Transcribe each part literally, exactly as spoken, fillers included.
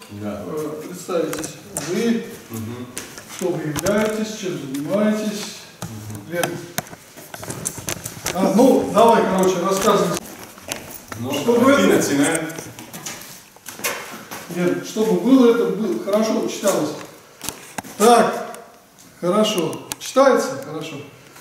Да. Представитесь вы, угу. Кто вы являетесь, чем занимаетесь. Угу. А, ну, давай, короче, рассказывай. Ну, чтобы это... начинаем. Нет, чтобы было это, было, хорошо читалось. Так, хорошо. Читается? Хорошо.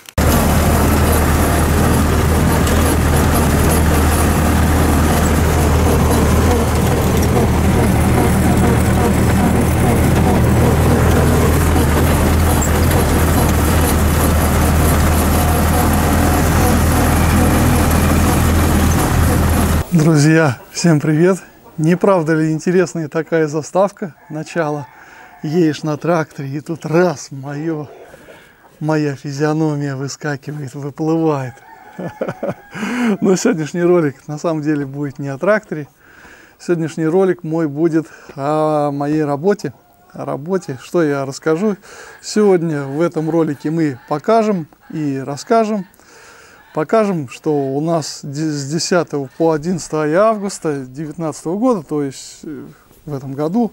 Друзья, всем привет! Не правда ли интересная такая заставка? Начало. Едешь на тракторе, и тут раз, мое, моя физиономия выскакивает, выплывает. Но сегодняшний ролик на самом деле будет не о тракторе. Сегодняшний ролик мой будет о моей работе. О работе. Что я расскажу? Сегодня в этом ролике мы покажем и расскажем. Покажем, что у нас с десятого по одиннадцатое августа две тысячи девятнадцатого года, то есть в этом году,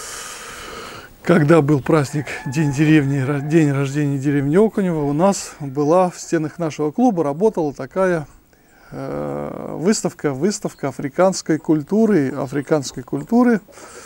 когда был праздник День деревни, день рождения деревни Окунева, у нас была в стенах нашего клуба работала такая э, выставка, выставка африканской культуры, африканской культуры.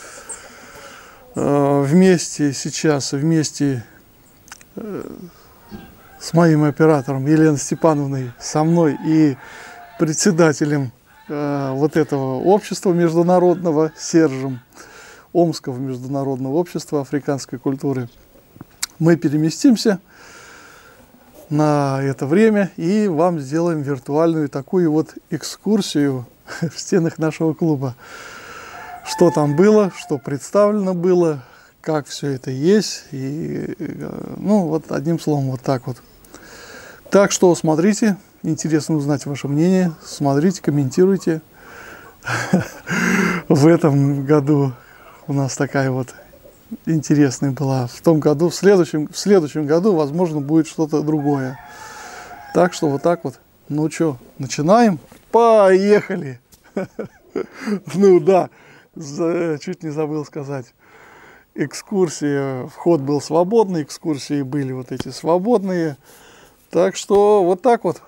Э, вместе сейчас, вместе э, с моим оператором Еленой Степановной, со мной и председателем э, вот этого общества международного, Сержем, Омского международного общества африканской культуры, мы переместимся на это время и вам сделаем виртуальную такую вот экскурсию в стенах нашего клуба. Что там было, что представлено было, как все это есть, и, ну, вот одним словом, вот так вот. Так что смотрите, интересно узнать ваше мнение, смотрите, комментируйте. В этом году у нас такая вот интересная была. В том году, в следующем, в следующем году, возможно, будет что-то другое. Так что вот так вот. Ну что, начинаем? Поехали! Ну да, чуть не забыл сказать. Экскурсия, вход был свободный, экскурсии были вот эти свободные. Так что вот так вот.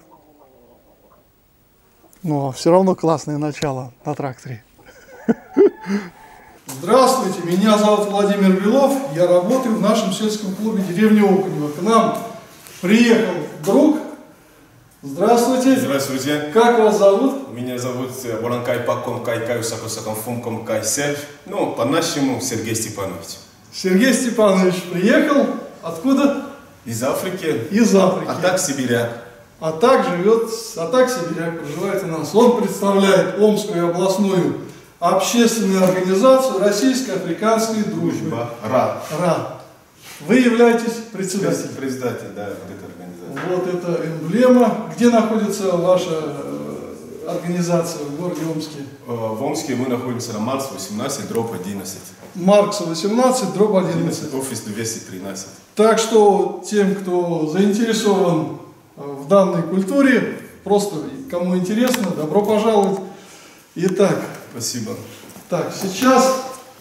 Но все равно классное начало на тракторе. Здравствуйте, меня зовут Владимир Белов. Я работаю в нашем сельском клубе деревни Окунева. К нам приехал друг. Здравствуйте. Здравствуйте. Как вас зовут? Меня зовут Боранкай Паком Кайкай Сакосаком Фумком Кайсель. Ну, по-нашему Сергей Степанович. Сергей Степанович приехал. Откуда? Из Африки. Из Африки. А так сибиряк. А так живет, а так сибиряк проживает у нас. Он представляет Омскую областную общественную организацию Российской африканской дружбы. РА. РА. Вы являетесь председателем. Председатель, да, вот этой организации. Вот это эмблема. Где находится ваша организация в городе Омске? В Омске мы находимся на Маркса восемнадцать, дробь одиннадцать. Маркса восемнадцать, дробь одиннадцать. Офис двести тринадцать. Так что тем, кто заинтересован в данной культуре, просто кому интересно, добро пожаловать. Итак. Спасибо. Так, сейчас,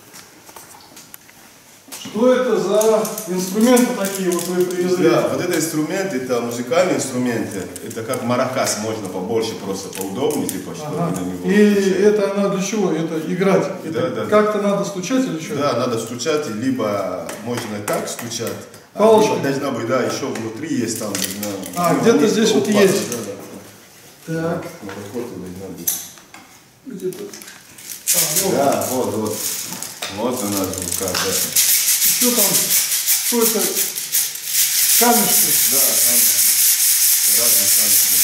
что это за инструменты такие вот вы привезли? Да, вот это инструменты, это музыкальные инструменты. Это как маракас, можно побольше, просто поудобнее, типа, чтобы ага. на него. И включать. Это она для чего? Это играть? Это да, да. Как-то надо стучать или что? Да, надо стучать, либо можно так стучать. Палочка. А, должна быть, да, еще внутри есть там. Должна, а, ну, где-то здесь вот упасть, есть. Да, да. Так. Где-то. А, вот. Да, вот, вот. Вот она звука, да. Что там? Что это? Камешки? Да, там разные камешки.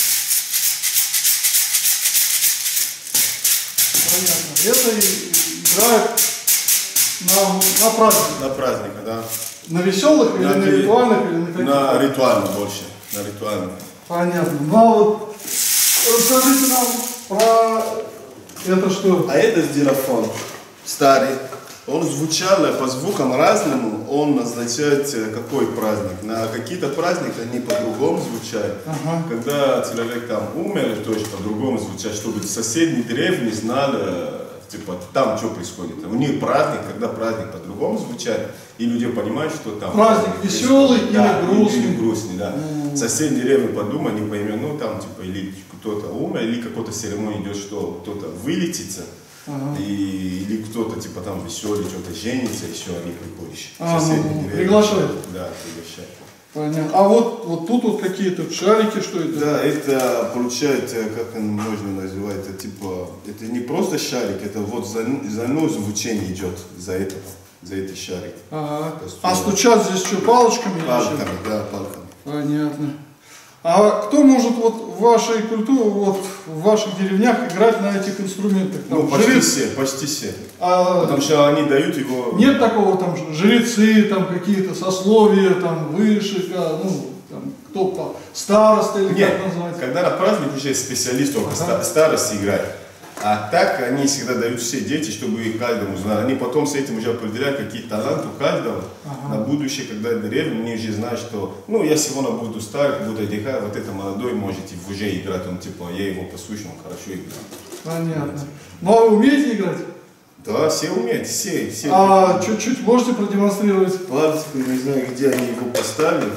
Понятно. Это играют на, на праздник. На праздник, да. На веселых или на, на ритуальных? Или на, каких? На ритуальных больше. На ритуальных. Понятно. Ну а вот расскажите нам про это что? А это сдирафон. Старый. Он звучал по звукам разному, он означает какой праздник. На какие-то праздники они по-другому звучат. Ага. Когда человек там умер, то есть по-другому звучат, чтобы соседние деревни знали типа, там что происходит. У них праздник, когда праздник по-другому звучит, и люди понимают, что там... Праздник веселый или да, грустный. Или грустный, да. Mm. Соседи деревни подумай, не поймет, ну там, типа, или кто-то умер, или какой-то церемония идет, что кто-то вылетится, ага. и, или кто-то, типа, там веселый, что-то женится, и все, они приходят. А, ну, приглашают? Да, приглашают. Понятно. А вот, вот тут вот какие-то шарики, что это? Да, это получается, как можно назвать, это типа, это не просто шарик, это вот занос звучание идет за этого, за эти шарики. Ага. А стучат здесь что, палочками? Палками, да, палками. Понятно. А кто может вот в вашей культуре, вот в ваших деревнях играть на этих инструментах? Там, ну, почти жрец... все, почти все. А... Потому что они дают его... Нет такого, там, жрецы, там, какие-то сословия, там, выше, ну, там, кто по староста или Нет, как называется? Когда на праздник уже специалист только ага. старост играет. А так они всегда дают все дети, чтобы каждому знали. Они потом с этим уже определяют, какие таланты у каждого. Ага. На будущее, когда деревня, они уже знают, что, ну, я сегодня буду старый, буду отдыхать, вот это молодой можете уже играть, он типа, я его послушаю, он хорошо играет. Понятно. Ну, а вы умеете играть? Да, все умеют, все. все а чуть-чуть можете продемонстрировать? Пластику, не знаю, где они его поставили.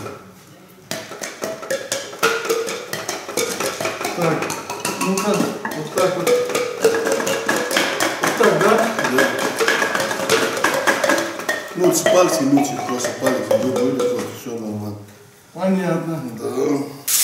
Так, ну-ка, вот так вот. Так, да? Да. Ну, вот с пальцем лучше, просто палец выбрали, вот, все нормально. Понятно. Да.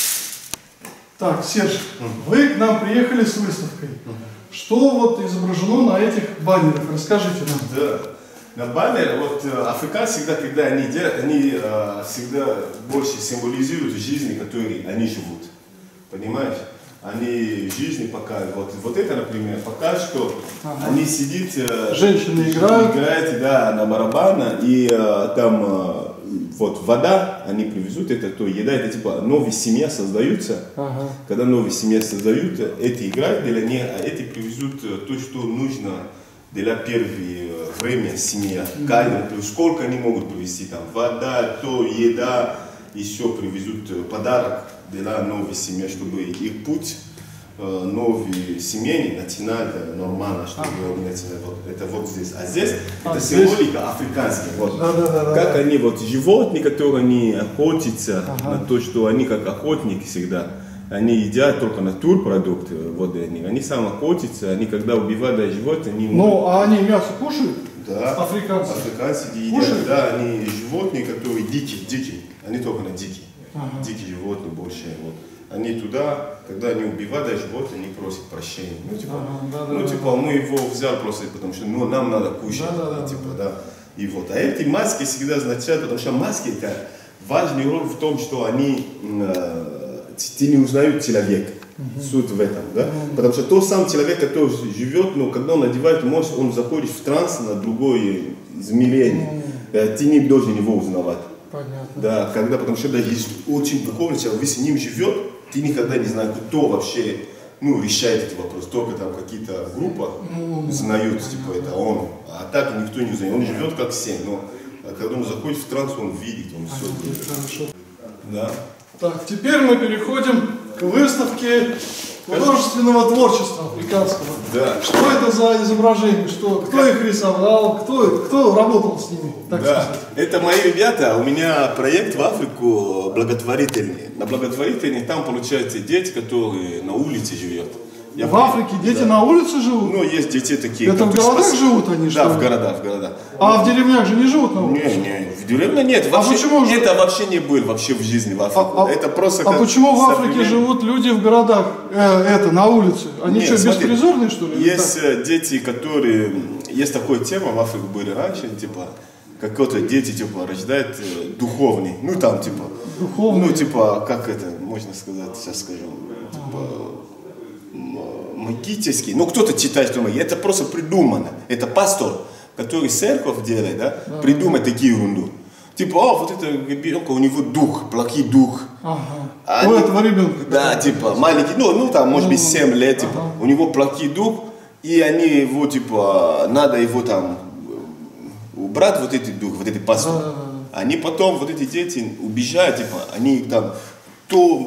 Так, Серж, mm. вы к нам приехали с выставкой. Mm. Что вот изображено на этих баннерах? Расскажите нам. Да. На баннере, вот африканцы всегда, когда они делают, они э, всегда больше символизируют жизни, которые они живут. Понимаешь? Они жизни показывают. Вот, вот это, например, покажет, что ага. они сидят, э, женщины играют, играют да, на барабана, и э, там э, вот вода, они привезут, это то еда, это типа новые семьи создаются. Ага. Когда новые семьи создают, эти играют для них, а эти привезут то, что нужно для первого времени семьи. Mm-hmm. Сколько они могут привезти, там вода, то еда, еще привезут подарок для новой семьи, чтобы их путь э, новый семейный начинали нормально, чтобы а. они начинали вот, это вот здесь. А здесь а, это здесь? Символика африканская. Вот. Да, да, да, как да. они, вот животные, которые они охотятся ага. на то, что они как охотники всегда, они едят только натурпродукты, вот они, они сам охотятся, они когда убивают животных, они... Ну, а они мясо кушают? Да. Африканцы? Африканцы едят, кушают? Да, они животные, которые дикие, дикие, они только на дикие. Ага. Дикие животные больше. Вот. Они туда, когда они убивают животное, они просят прощения. Ну, типа, ага, да, ну, да, типа да. мы его взяли просто, потому что ну, нам надо кушать. Да, да, типа, да. Да. И, вот. А эти маски всегда означают, потому что маски это важный роль в том, что они, э, ты не узнаешь человека. Угу. Суть в этом, да? Угу. Потому что тот сам человек, который живет, но когда он надевает маску, он заходит в транс на другое измерение. Угу. Ты не должен его узнавать. Понятно. Да, когда, потому что да, есть очень духовный человек, вы с ним живет, ты никогда не знаешь, кто вообще ну, решает эти вопросы. Только там какие-то группы mm-hmm. знают, типа это он, а так никто не знает. Он живет как все, но когда он заходит в транс, он видит, он все видит. Хорошо. Да. Так, теперь мы переходим к выставке художественного творчества африканского. Да. Что это за изображение? Что, кто их рисовал? Кто, кто работал с ними? Так да. сказать? Это мои ребята. У меня проект в Африку благотворительный. На благотворительный там получаются дети, которые на улице живут. Я в Африке дети да. на улице живут? Ну, есть дети такие. Это в городах спас... живут они, что Да, ли? в городах, в городах. А в деревнях же не живут на улице? Не, не, в деревне нет. Вообще, а почему же... Это вообще не было вообще в жизни в Африке. А, это просто а почему в Африке современ... живут люди в городах, э, это, на улице? Они нет, что, смотри, беспризорные, что ли? Есть так? Дети, которые... Есть такая тема, в Африке были раньше, типа, какие-то дети, типа, рождают э, духовный. Ну, там, типа... Духовный? Ну, типа, как это, можно сказать, сейчас скажу, типа... магический, ну кто-то читает, что это просто придумано. Это пастор, который церковь делает, да, да, придумает да. такие ерунду. Типа, а вот это ребенка, у него дух, плохой дух. Ага. А у они, этого ребенка. Да, типа, маленький, ну, ну там, может быть, семь лет, типа, ага. у него плохой дух, и они его, типа, надо его там убрать, вот этот дух, вот этот пастор. Да, да, да. Они потом, вот эти дети, убежают, типа, они там то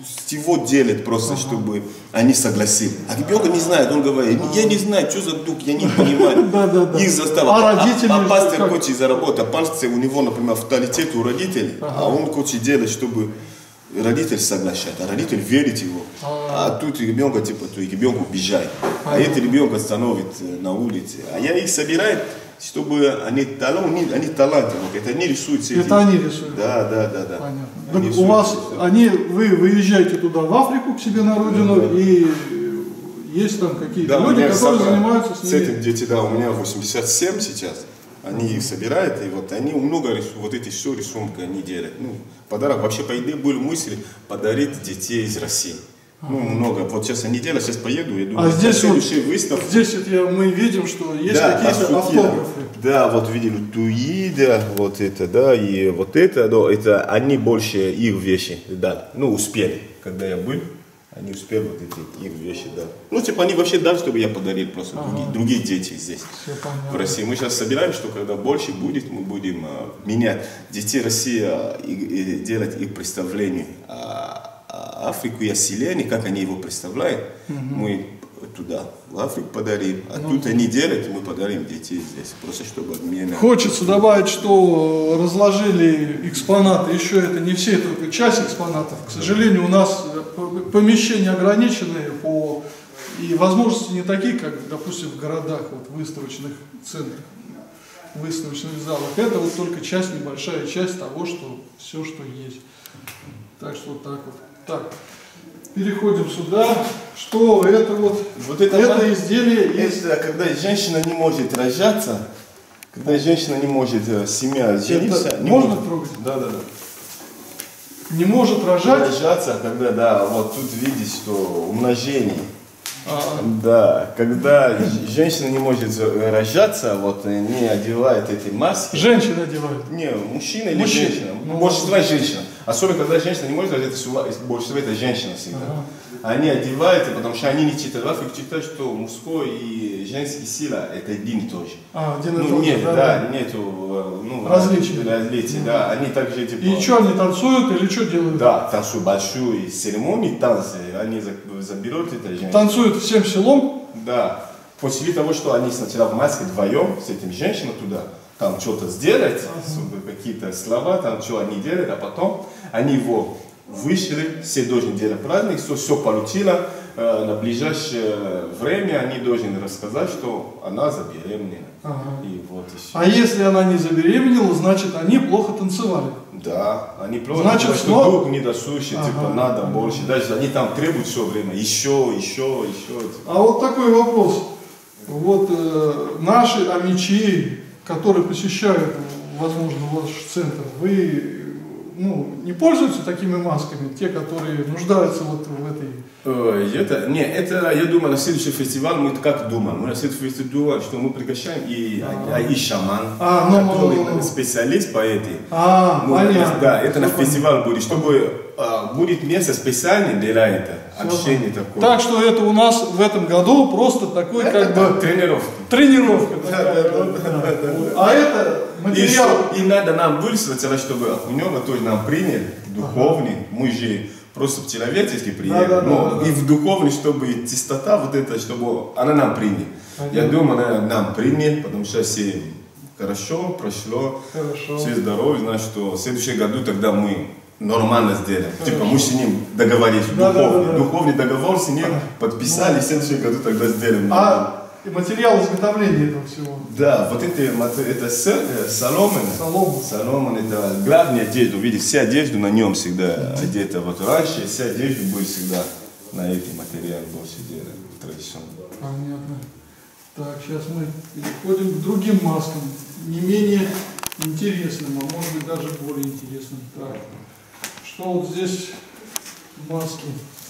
всего делает просто, ага. чтобы они согласились. А ребенок не знает, он говорит, я не знаю, что за дух, я не понимаю. Их заставил. А родители... А пастор хочет заработать, а пастор, у него, например, авторитет у родителей, а он хочет делать, чтобы родитель соглашается, а родитель верит его. А тут ребенка, типа, то ребенку бежать. А этот ребенка становится на улице. А я их собираю, чтобы они, они, они талантливы, это они рисуют. Это эти... они рисуют? Да, да, да. да. Понятно. Так у вас, они, вы выезжаете туда, в Африку, к себе на родину, да. и есть там какие-то да, люди, которые собрал, занимаются с ними? С этим дети, да, у меня восемьдесят семь сейчас, они их собирают, и вот они много рисуют, вот эти все рисунки они делают. Ну, подарок, вообще, по идее, были мысли подарить детей из России. Ну, много. Вот сейчас они делают, сейчас поеду, я думаю, а здесь вот, выставка. Здесь вот я, мы видим, что есть да, какие-то автографы. Да, вот видели Туида, вот это, да, и вот это, да, это они больше их вещи, да, ну, успели, когда я был, они успели вот эти их вещи, да. Ну, типа, они вообще дали, чтобы я подарил просто ага. другие, другие дети здесь, в России. Мы сейчас собираем, что когда больше будет, мы будем а, менять детей России а, и, и делать их представление. А, Африку и оселение, как они его представляют, угу. мы туда, в Африку подарим, а ну, тут они делают, и мы подарим детей здесь, просто чтобы обмен. Хочется добавить, что разложили экспонаты, еще это не все, только часть экспонатов. К сожалению, у нас помещения ограниченные по и возможности не такие, как, допустим, в городах, вот, выставочных центрах, выставочных залах. Это вот только часть, небольшая часть того, что все, что есть. Так что вот так вот. Так, переходим сюда. Что это вот? Вот это, это изделие есть. Это когда женщина не может рожаться, когда женщина не может, семья жениться. Не можно может, трогать? Да, да, да. Не может рожать? Рожаться, когда, да, вот тут видишь, что умножение. А-а. Да, когда женщина не может рожаться, вот не одевает эти маски. Женщина одевает? Не, мужчина или мужчина. женщина. Ну, большинство женщина. Особенно, когда женщина не может рожаться, большинство это женщина всегда. Ага. Они одевают, потому что они не читают. В Африке читают, что мужской и женский сила это один и тот же. А, один и ну, тот же, нет, да, да, да. нету ну, различий. различий mm. да. Они также типа... И что, они танцуют или что делают? Да, танцуют большую церемонию, танцы. Они заберут это женщину. Танцуют всем селом? Да. После того, что они сначала в маске вдвоем с этим женщиной туда, там что-то сделать, ага. какие-то слова, там что они делают, а потом они его вышли, все должны делать праздник, все, все получило, э, на ближайшее время они должны рассказать, что она забеременела. Ага. И вот и все. А если она не забеременела, значит они плохо танцевали? Да, они плохо значит, танцевали, снова... что дух недосущий, ага. типа надо ага. больше, даже они там требуют все время, еще, еще, еще. А вот такой вопрос, вот э, наши амичи, которые посещают, возможно, ваш центр, вы ну, не пользуются такими масками, те, которые нуждаются вот в этой... Ой, это, не, это, я думаю, на следующий фестиваль мы как думаем, мы на следующий фестиваль думаем, что мы приглашаем и, а, и шаман, а, ну, который ну, ну, специалист по этой. А, ну, понятно. Да, это на фестиваль будет, чтобы а, будет место специальное для этого, общение такое. Так что это у нас в этом году просто такой это как бы... Тренировка. Тренировка. Да, да, да, да, да, да. А это материал... И, и надо нам выслать, чтобы у него тоже нам приняли, духовный, ага. мы же просто человечески приехали, да, да, но да, да. и в духовный, чтобы чистота вот это, чтобы она нам приняла. Ага. Я думаю, она нам приняла, потому что все хорошо прошло, хорошо. Все здоровы, значит, что в следующем году тогда мы нормально сделаем. Хорошо. Типа мы с ним договорились, да, духовный, да, да, да. духовный договор с ним ага. подписали, ну, в следующем году тогда сделаем. А и материал изготовления этого всего? Да, вот это, это соломен. Соломен. Соломен это главная одежда. Видите, вся одежда на нем всегда одета. Вот раньше вся одежда будет всегда на эти материалы больше делать, традиционно. Понятно. Так, сейчас мы переходим к другим маскам, не менее интересным, а может быть даже более интересным. Так, что вот здесь маски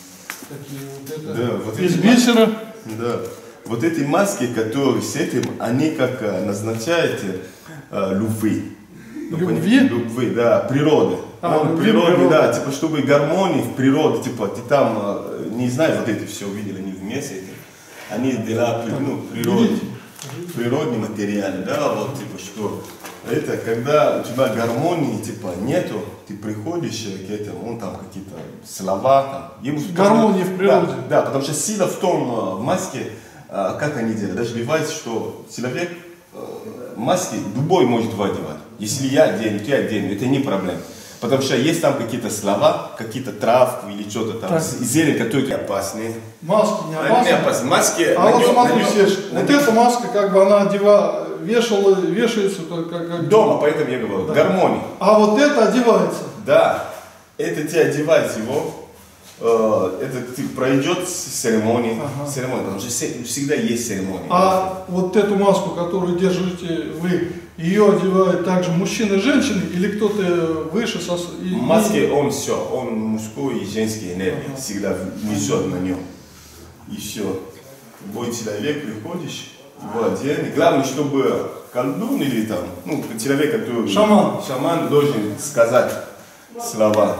такие вот это? Да, вот из бисера? Да. Вот эти маски, которые с этим, они как назначают э, любви. Любви? Любви, да, природы. А, Он природы, да, типа, чтобы гармонии в природе, типа, ты там, э, не знаю, вот эти все увидели, они вместе, они для ну, природы, природный материал, да, вот, типа, что Это когда у тебя гармонии типа нету, ты приходишь к этому, ну там какие-то слова там. Ему гармонии в природе. Да, да, потому что сила в том, в маске, как они делают. Даже бывает, что человек маски любой может одевать. Если я одену, ты одену, это не проблема. Потому что есть там какие-то слова, какие-то травки или что-то там, зелень, которые опасные. Маски не опасны? Не опасны. Маски, а вот нем, смотри, нем, Серж, вот эта маска, как бы она одева, вешала, вешается как, как... дома, поэтому я говорю, да. Гармония. А вот это одевается? Да, это тебе одевать его, э, это ты пройдет церемонию, ага. церемония, потому что всегда есть церемония. А вот эту маску, которую держите вы, ее одевают также мужчины и женщины, или кто-то выше сос... В маске он все, он мужской и женский энергия, ага. всегда несет на нем. И все. Любой человек приходишь, его оденешь. Главное, чтобы колдун или там, ну, человек, который... Шаман. Шаман должен сказать слова.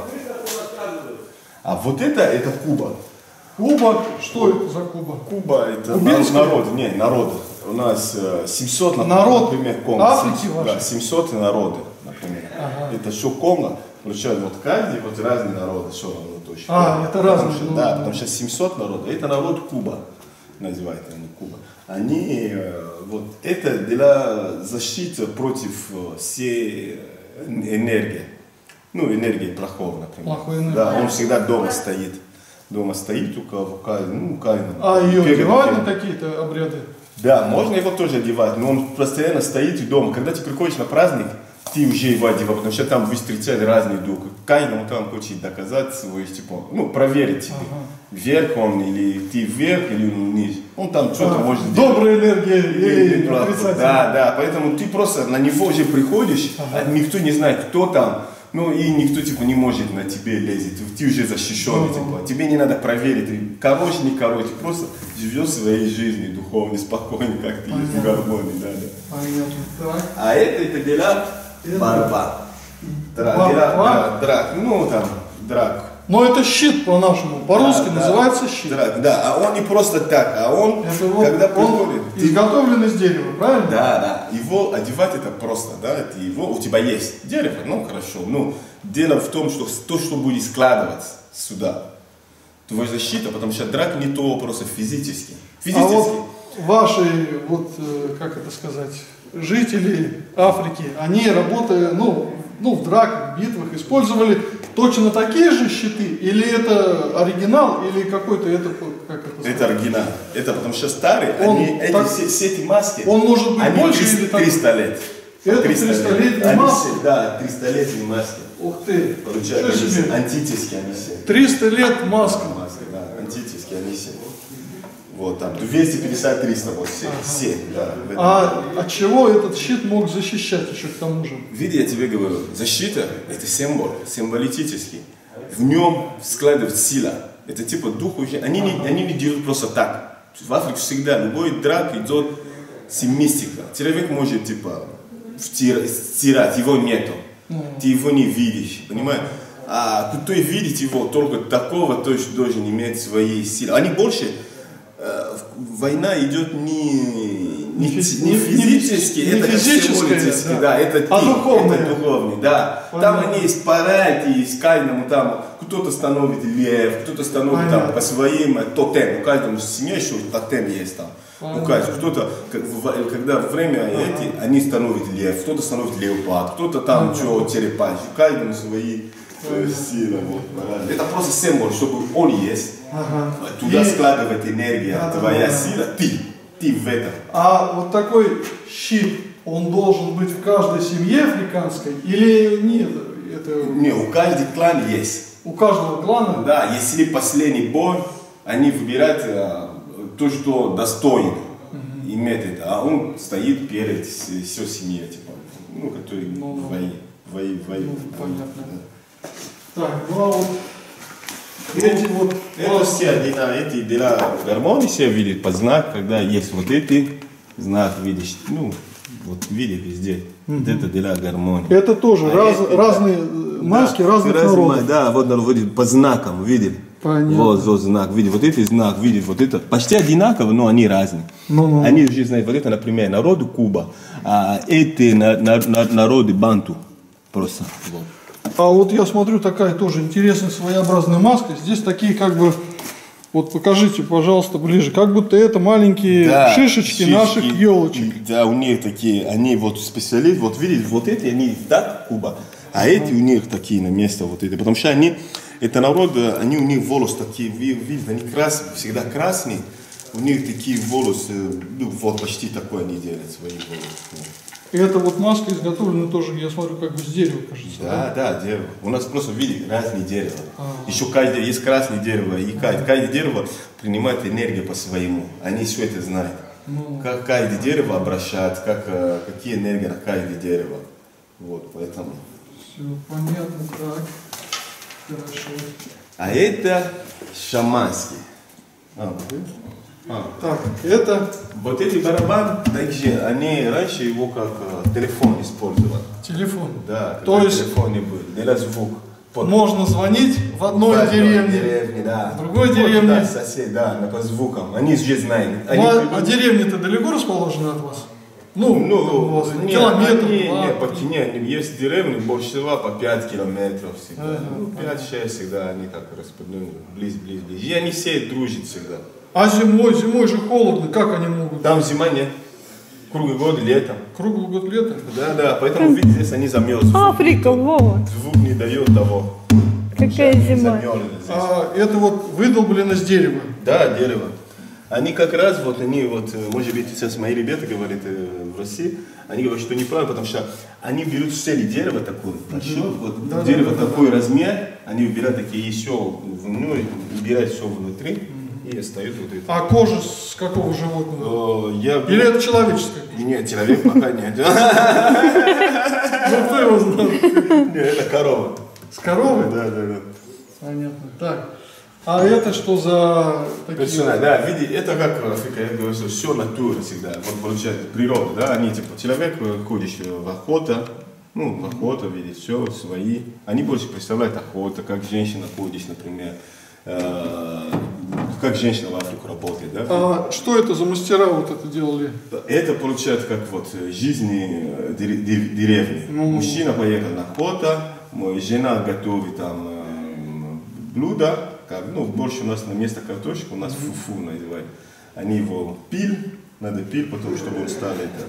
А вот это, это Куба. Куба? Что это за Куба? Куба это народ, не, народ. У нас семьсот, народ, например, Конго. Африки вашей? Да, семьсот народы, например. Ага. Это что Конго, получается, вот каждый, вот разные народы, что ну, точно. А, это разные. Что, да, потому что семьсот народов, это народ Куба, называют они Куба. Они, вот, это для защиты против всей энергии. Ну, энергии плохого, например. Плохой энергии. Да, он всегда дома стоит. Дома стоит у кого, ну, каждый. А ее одевают на какие-то обряды? Да, можно его тоже одевать, но он постоянно стоит дома. Когда ты приходишь на праздник, ты уже его одеваешь, потому что там вы встречаете разные духи. Каждому там хочет доказать свой, типа, ну, проверить тебе. Ага. Вверх он, или ты вверх, или он вниз. Он там что-то а, может делать. Добрая энергия или отрицательная. Да, да, поэтому ты просто на него уже приходишь, ага. а никто не знает, кто там. Ну и никто типа не может на тебе лезет, ты уже защищенный, uh-huh. типа, тебе не надо проверить, ты короче, не короче, просто живешь своей жизнью духовно, спокойно, как ты есть в гармонии, да, да. Понятно. А это, это для борьба, драк, ну там, драк. Но это щит по-нашему, по-русски да, называется да, щит. Драк, да, а он не просто так, а он, это вот, когда он приходит... изготовлен из дерева, правильно? Да, да, его одевать это просто, да, это его, у тебя есть дерево, ну хорошо, ну, дело в том, что то, что будет складываться сюда, твоя защита, потому что драк не то просто физически. Физически. А вот ваши, вот, как это сказать, жители Африки, они работая, ну, ну, в драках, в битвах использовали точно такие же щиты? Или это оригинал, или какой-то это, как это сказать? Это оригинал. Это потому что старые, он они, эти, так, все, все эти маски, он может быть они больше триста, или так? триста лет. Это триста-летние маски? Все, да, триста-летние маски. Ух ты, получается, они все, антические они все. триста лет маска. Маски, да, антические они все. Вот там, двести пятьдесят триста, вот все, ага. все, да. А от чего этот щит мог защищать еще к тому же? Види, я тебе говорю, защита – это символ, символический. В нем складывается сила. Это типа дух уже, они, ага. не, они не делают просто так. В Африке всегда любой драк идет с мистикой. Человек может типа стирать, его нету. Ага. Ты его не видишь, понимаешь? А кто видит его, только такого точно должен иметь свои силы. Они больше... Война идет не, не, не физически, не это физически, да. да, это а духовный. Это духовный, да. Понятно. Там они есть парадии, каждому там кто-то становит лев, кто-то становит Понятно. Там по своим тотем, у каждого семье еще тотем есть там. У каждого, кто-то, когда время ага. эти, они становят лев, кто-то становит леопард, кто-то там что, черепахи, у каждого свои силы. Вот. Это просто символ, чтобы он есть. Ага. Туда и... складывает энергия, а, твоя да, сила, ты, ты в этом. А вот такой щит, он должен быть в каждой семье африканской или нет? Это... Не, у каждого клана есть. У каждого клана? Да, если последний бой, они выбирают а, то, что достойно угу. иметь это, а он стоит перед всей семьей, типа, ну, который ну, в войне. Вои, вои, ну, вои, понятно. Да. Так, ну а вот эти вот... Это все да, эти для гармонии все видят под знак, когда есть вот эти знак, видишь, ну, вот видишь везде. Угу. Вот это для гармонии. Это тоже а раз, это, разные да, маски разных разные, народов. Да, вот народ по знакам, видели. Понятно. Вот, вот знак, видит, вот этот знак, видит, вот это. Почти одинаково, но они разные. Ну-ну. Они уже знают, вот это, например, народы Куба, а эти на, на, на, народы Банту. Просто. Вот. А вот я смотрю, такая тоже интересная своеобразная маска. Здесь такие как бы, вот покажите, пожалуйста, ближе, как будто это маленькие Да, шишечки, шишки, наших елочек. Да, у них такие, они вот специалисты, вот видите, вот эти, они так, Куба, а эти у них такие на место вот эти, потому что они, это народ, они у них волосы такие, видите, они красные, всегда красные, у них такие волосы, ну вот почти такой они делают свои волосы. И эта вот маска изготовлена тоже, я смотрю, как бы с дерева, кажется. Да, да, да, дерево. У нас просто, видите, разные дерева. А. Еще каждое, есть красное дерево, и каждое, каждое дерево принимает энергию по-своему. Они все это знают. Ну. Как каждое дерево обращает, как, какие энергии на каждое дерево. Вот, поэтому. Все понятно, так. Хорошо. А это шаманский. А, А. Так, это... Вот эти барабаны, также, они раньше его как э, телефон использовали. Телефон? Да, то есть телефоне был, для звук. Под... Можно звонить в одной да, деревне, деревне, да. в другой вот, деревне. Да, сосед, да, по звукам. Они же знают. Они... А, а деревня-то далеко расположена от вас? Ну, ну не, километр, не, два, не, почти нет. Есть деревни, больше всего по пять километров всегда. Ага. Ну, пять-шесть всегда они как распределены, близ, близ, близ. И они все дружат всегда. А зимой, зимой же холодно, как они могут? Там зима нет. Круглый год летом. Круглый год летом? Да, да, поэтому, видите, здесь они замерзли. Африка, Вова. Звук не дает того. Какая зима. А это вот выдолблено с дерева? Да, дерево. Они как раз, вот они, вот, может быть, сейчас мои ребята говорят в России, они говорят, что неправильно, потому что они берут цели дерево такое, большое, вот да, дерево да, такой да. размер, они убирают такие еще, ну, убирают все внутри. И остается вот это. А кожа с какого животного? Я... Или это человеческая? Нет, человек пока нет. Ну кто его знает? Нет, это корова. С коровы? Да, да, да. Понятно. Так. А это что за такие? Персонаж, да, видите, это как в Африке, я говорю, что все натура всегда. Вот получается природа, да, они типа человек ходишь в охоту, ну, в охоту, видит, все свои. Они больше представляют охоту, как женщина ходишь, например. Как женщина в Африку работает, да? А что это за мастера вот это делали? Это получается как вот жизни деревни. Ну, мужчина поехал на охоту, жена готовит там блюдо, как, ну, больше у нас на место картошек, у нас фуфу называют. Они его пил, надо пил, потому чтобы он стал это.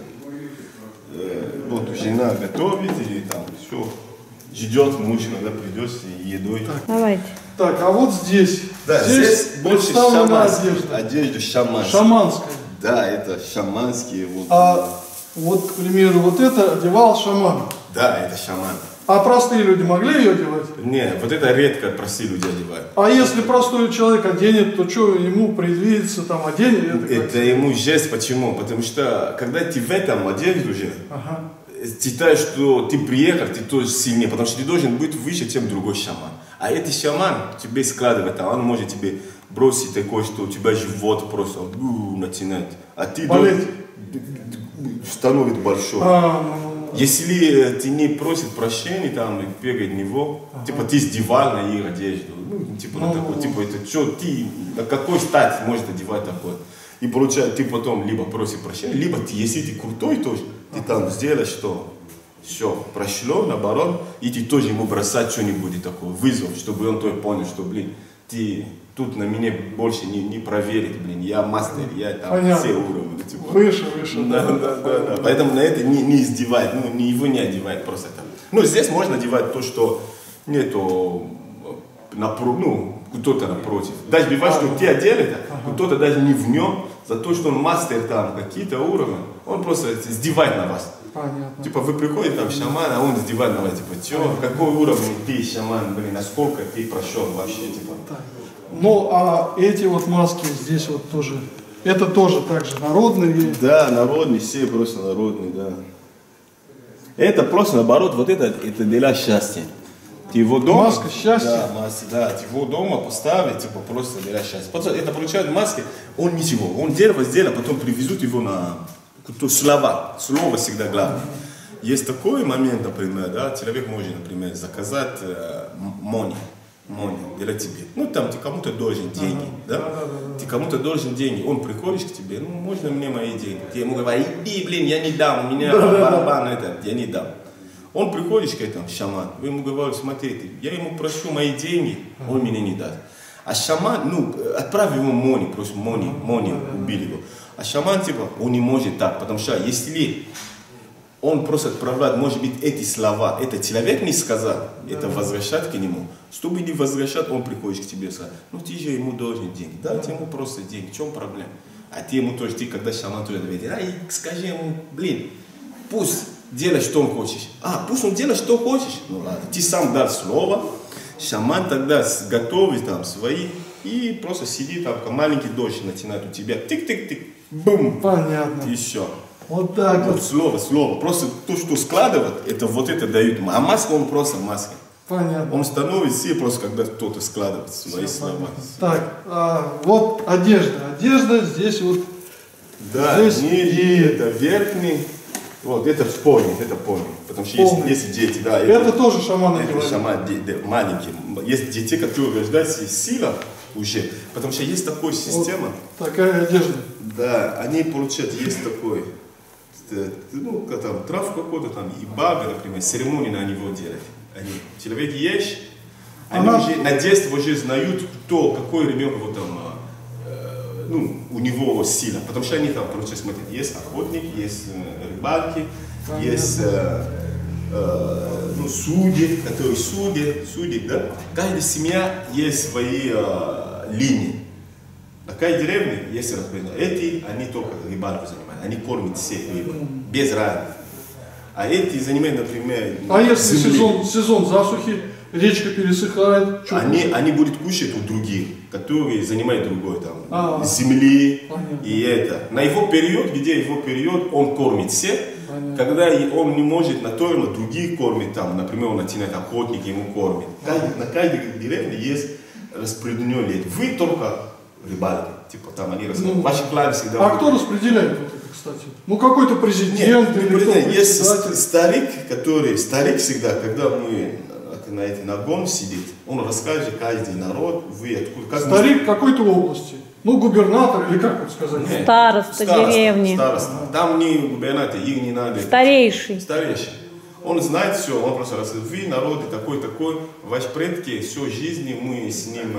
Вот жена готовит и там все. Ждет муж, когда придет с едой. Так. Давайте. Так, а вот здесь. Да, здесь, здесь больше шаманская одежда. Одежда шаманская. Шаманская. Да, это шаманские. Вот. А вот, к примеру, вот это одевал шаман. Да, это шаман. А простые люди могли ее одевать? Не, вот это редко простые люди одевают. А если простой человек оденет, то что ему предвидится там оденет? Это, это ему жест, почему? Потому что когда ты в этом одежде уже, ага. ты считаешь, что ты приехал, ты тоже сильнее, потому что ты должен быть выше, чем другой шаман. А этот шаман тебе складывает, а он может тебе бросить такое, что у тебя живот просто у, начинает. А ты должен, становится большой. А, ну, если ты не просит прощения, там, перед него, ага. типа ты сдевал на их одежду, ну, типа, ну, на такой, типа, это что, ты, на какой стать может одевать такое? И получается, ты потом либо просишь прощения, либо ты, если ты крутой тоже, ты ага. там сделаешь что? Все, прошло, наоборот, и ты тоже ему бросать что-нибудь такое, вызов, чтобы он тоже понял, что, блин, ты тут на меня больше не, не проверить, блин, я мастер, я там понятно. Все уровни. Типа. Выше, выше. Да, да, да, да, да. Поэтому на это не, не издевать, ну, не, его не одевать просто там. Ну, здесь можно одевать то, что нету, напро- ну, кто-то напротив. Даже бывает, что ты одел это, ага. кто-то даже не в нем, за то, что он мастер там, какие-то уровни, он просто издевает на вас. Понятно. Типа вы приходите там шаман, а он издевает на вас, типа, чё, какой уровень ты шаман, блин, насколько ты прошел вообще, типа. Так. Ну, а эти вот маски здесь вот тоже, это тоже так же народные? Да, народные, все просто народные, да. Это просто наоборот, вот это, это для счастья. Ты его дома... Маска счастья? Да, маска, да, ты его дома поставить, типа, просто для счастья. Это получается маски, он ничего, он дерево сделал, потом привезут его на... То слова, слово всегда главное. Есть такой момент, например, да, человек может, например, заказать э, money, Мони, для тебя. Ну, там ты кому-то должен деньги, Ага. да? Да, да, да, да. Ты кому-то должен деньги, он приходишь к тебе, ну, можно мне мои деньги? Ты ему говоришь, иди, блин, я не дам, у меня барабан этот, я не дам. Он приходит к этому шаман, вы ему говорите, смотрите, я ему прошу мои деньги, он мне не даст. А шаман, ну, отправь ему Мони, просто Мони, Мони убили его. А шаман, типа, он не может так, потому что если он просто отправляет, может быть, эти слова, это человек не сказал, это возвращать к нему. Чтобы не возвращать, он приходит к тебе и сказать, ну ты же ему должен деньги, дайте ему просто деньги, в чем проблема? А ты ему тоже, ты когда шаман тоже ответит, ай, скажи ему, блин, пусть делает, что он хочет. А, пусть он делает, что хочешь. Ну ладно, ты сам дал слово, шаман тогда готовит там свои, и просто сидит там, как маленький дождь начинает у тебя, тик-тик-тик, бум, Понятно. и все. Вот так Вот вот. слово, слово. Просто то, что складывает, это вот это дают. А маска, он просто маска. Понятно. Он становится все просто, когда кто-то складывает свои Всё слова. понятно. Так, а, вот одежда. Одежда здесь вот. Да, Здесь нижний, и- это верхний. Вот, это пони, это пони. Потому что есть, Полный. есть дети, да. Это тоже шаман это надевает. шаман, де- де- маленькие. Есть дети, которые рождаются из сила уже. Потому что есть такая система. Вот такая одежда. Да, они получают, есть такой, э, ну, как там, трав какой-то там, и бабы, например, церемонии на него делают. Они, человек есть, они Ага. уже на детстве уже знают, кто, какой ребенок вот там, э, ну, у него сила. Потому что они там, короче, смотрят, есть охотник, есть э, рыбалки, Понятно. есть э, э, ну, судьи, которые судят, судят, да. Каждая семья есть свои э, линии. Такая деревня, если распределена, эти, они только рыбалку занимаются, они кормят всех рыбой, без разницы. А эти занимают, например, А если земли. сезон, сезон засухи, речка пересыхает, что Они, они будут кушать у других, которые занимают другой там, А. земли Понятно. и это. На его период, где его период, он кормит всех. Понятно. Когда и он не может на то, на других кормит, там, например, он начинает охотник, ему кормит. Каждый- на каждой деревне есть распределенные. Вы только рыбалки, типа там они рассказывают. Ну, Ваши кланы всегда. А будут- кто распределяет вот это, кстати? Ну какой-то президент Нет, или кто блин, есть председатель? старик, который, старик всегда, когда мы на эти нагон сидит, он расскажет каждый народ, вы откуда, как мы- Старик какой-то области. Ну губернатор или как вот сказать? Нет, Староста деревни. Староста. Там не губернатор, их не надо. Старейший. Старейший. Он знает все, он просто рассказывает, вы народы такой-такой, ваши предки, всю жизнь мы с ним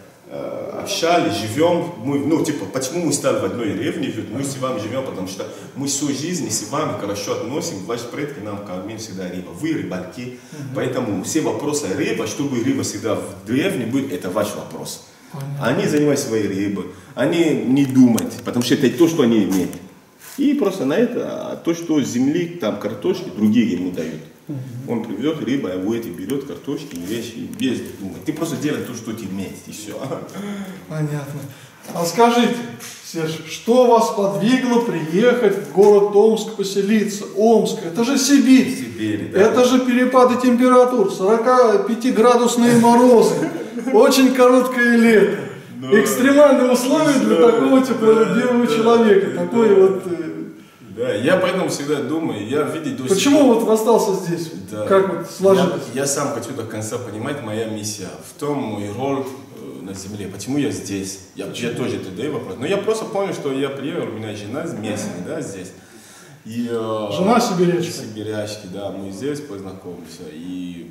э, общались, живем, мы, ну, типа, почему мы стали в одной деревне жить, мы с вами живем, потому что мы всю жизнь с вами хорошо относим, ваши предки нам кормили всегда рыба, вы рыбаки, поэтому все вопросы рыба, чтобы рыба всегда в деревне быть, это ваш вопрос. Понятно. Они занимаются своей рыбой, они не думают, потому что это то, что они имеют. И просто на это, а то, что земли, там картошки, другие ему дают. Он привезет рыбу, а у этих берет картошки и вещи, без думать. Ты просто делаешь то, что ты имеешь, и все. Понятно. А скажите, Серж, что вас подвигло приехать в город Омск поселиться? Омск, это же Сибирь. Сибирь, да. Это же перепады температур, сорокапятиградусные морозы, очень короткое лето. Ну, Экстремальные условия для да, такого теплолюбивого да, человека. да, Такой да. вот. э, Да, я поэтому всегда думаю, я видел до сих Почему пор- вот остался здесь? Да. Как вот сложилось? Я, я сам хочу до конца понимать, моя миссия в том, мой роль э, на земле, почему я здесь. Я, я тоже это даю вопрос. Но я просто понял, что я приехал, у меня жена местная, да, здесь. И, э, Жена сибирячка. Сибирячки, да, мы здесь познакомились. И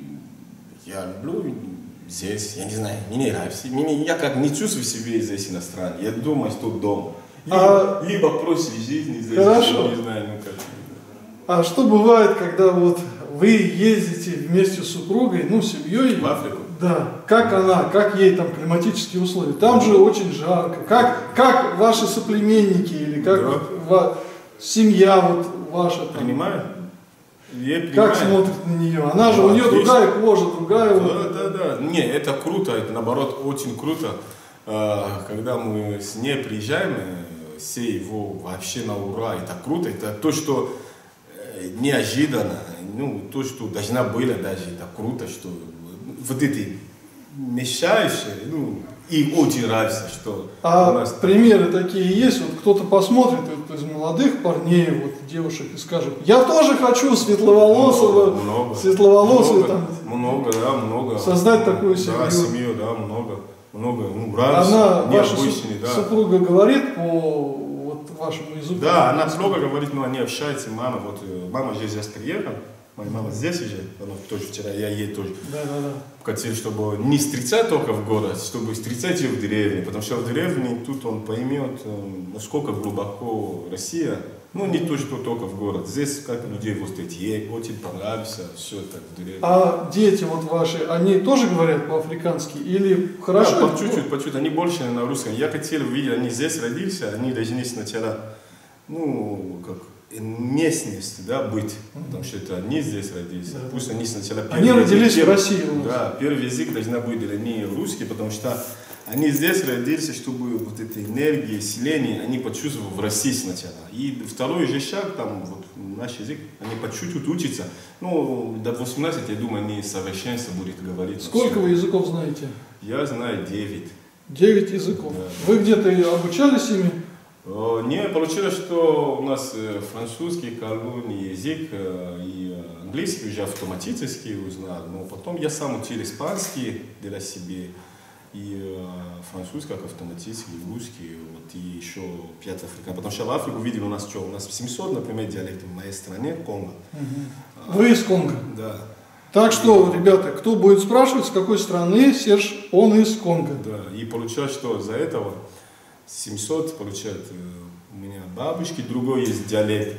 я люблю здесь, я не знаю, мне нравится. Мне, я как не чувствую себя здесь иностранным. Я думаю, что дома. Либо, А- либо проще жизни здесь, Хорошо. не знаю, ну как. А что бывает, когда вот вы ездите вместе с супругой, ну, семьей? В Африку? Да. Как она, как ей там климатические условия? Там же очень жарко. Как, как ваши соплеменники или как Да. вот ва- семья вот ваша там? Понимаю? Я Как понимаю. смотрит на нее? Она же, Да, у нее отлично. другая кожа, другая Да, вот. да, да. Не, это круто, это наоборот очень круто. Э, Когда мы с ней приезжаем, э, все его вообще на ура, это круто, это то, что э, неожиданно, ну, то, что должна была даже, это круто, что вот эти мешающие, ну, им очень нравится, что А у нас... примеры такие есть? Вот кто-то посмотрит вот, из молодых парней, вот, девушек, и скажет, я тоже хочу светловолосого, много, много, светловолосого, много, там, много, да, много. создать такую семью. Да, семью, да, много, много, ну, нравится, Она, ваша необычный, да. супруга говорит по вот, вашему языку? Да, она много говорит, но они общаются, мама, вот, мама же здесь приехала, моя мама здесь уже, она тоже вчера, я ей тоже. Да, да, да. Хотели, чтобы не встречать только в город, чтобы встречать ее в деревне, потому что в деревне тут он поймет, насколько глубоко Россия, ну не то, что только в город, здесь как людей встретить, ей очень понравится, все это в деревне. А дети вот ваши, они тоже говорят по-африкански или хорошо? Да, по чуть-чуть, по чуть-чуть, они больше на русском. Я хотел увидеть, они здесь родились, они должны сначала, ну, как, местность, да, быть, потому что это они здесь родились, да. Пусть они сначала... Они родились язык, в России. Да, первый язык должна быть для них русский, потому что они здесь родились, чтобы вот эта энергия, силение, они почувствовали в России сначала. И второй же шаг, там, вот наш язык, они по чуть-чуть учатся. Ну, до восемнадцати, я думаю, они совершенство будут говорить. Сколько вы языков знаете? Я знаю девять. Девять языков. Да. Вы где-то обучались ими? Не, получилось, что у нас французский, колоний язык и английский уже автоматически узнал, но потом я сам учил испанский для себя, и французский как автоматически, и русский, вот, и еще пять африкан. Потому что в Африку видели у нас что, у нас семьсот, например, диалектов в моей стране, Конго. Угу. Вы из Конго? Да. Так что, ребята, кто будет спрашивать, с какой страны, Серж, он из Конго. Да, и получилось, что за этого семьсот получают у меня бабушки, другой есть диалект,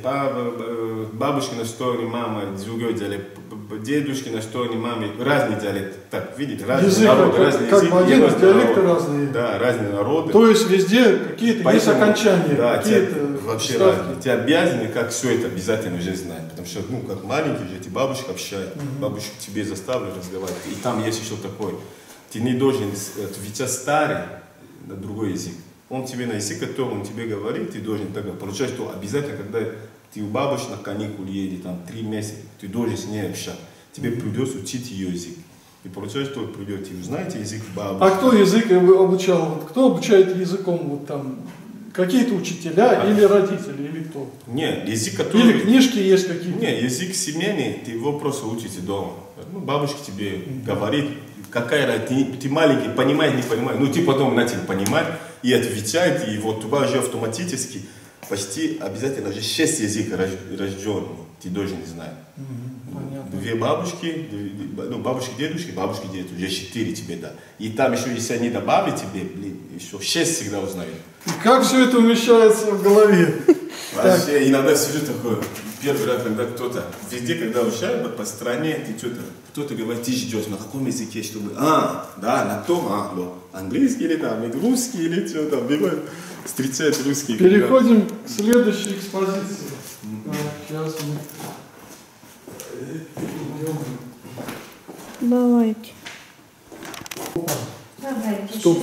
бабушки на стороне мамы, другой диалект, дедушки на стороне мамы, разный диалект. Так, видите, разные язык, народы, как, разные как языки, бы один, разные диалекты народы. разные. Да, разные народы. То есть везде какие-то Поэтому, есть окончания, да, какие-то вообще разные. Ты обязаны, как все это обязательно уже знать, потому что, ну, как маленький же, эти бабушки общают, угу. Бабушки тебе заставляют разговаривать, и там есть еще такой, ты не должен отвечать старый на другой язык. Он тебе на язык, которым он тебе говорит, ты должен тогда получать, что обязательно, когда ты у бабушки на каникулы едешь, там, три месяца, ты должен с ней общаться. Тебе придется учить ее язык. И получается, что вы придете и узнаете язык бабушки. А кто язык обучал? Кто обучает языком? Вот там какие-то учителя а? Или родители, или кто? Нет, язык, который... Или книжки есть какие-то? Нет, язык семейный, ты его просто учите дома. Ну, бабушка тебе mm-hmm. говорит, какая ты, ты маленький, понимаешь, не понимаешь. Ну, ты потом начал понимать и отвечает, и вот у тебя уже автоматически почти обязательно уже шесть языков рожден, ты должен знать. Mm-hmm. Две бабушки, ну, бабушки, дедушки, бабушки, дедушки, уже четыре тебе, да. И там еще, если они добавят тебе, блин, еще шесть всегда узнают. И как все это умещается в голове? Вообще, иногда сижу такой, первый раз, когда кто-то, везде, когда уезжают по стране, ты что-то, кто-то говорит, ты ждешь, на каком языке, чтобы, а, да, на том, а, ну, английский или там, или русский, или что там, бывает, встречают русские. Переходим к следующей экспозиции. Mm-hmm. Сейчас мы... Давайте. Давайте. Стоп.